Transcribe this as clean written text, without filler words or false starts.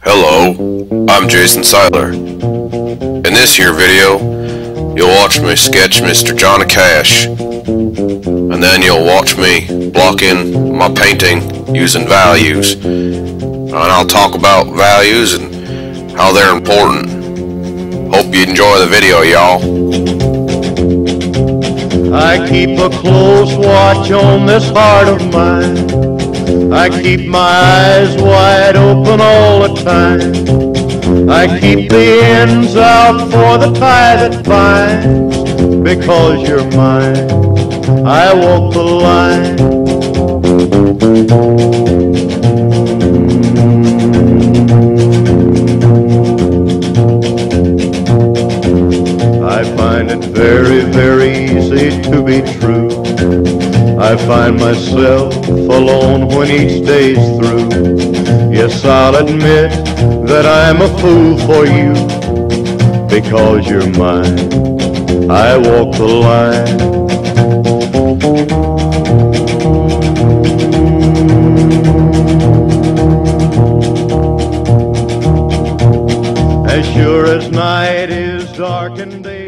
Hello, I'm Jason Seiler. In this here video, you'll watch me sketch Mr. Johnny Cash, and then you'll watch me block in my painting using values. And I'll talk about values and how they're important. Hope you enjoy the video, y'all. I keep a close watch on this heart of mine. I keep my eyes wide open all the time. I keep the ends out for the tie that binds. Because you're mine, I walk the line. I find it very, very easy to be true. I find myself alone when each day's through. Yes, I'll admit that I'm a fool for you. Because you're mine, I walk the line. As sure as night is dark and day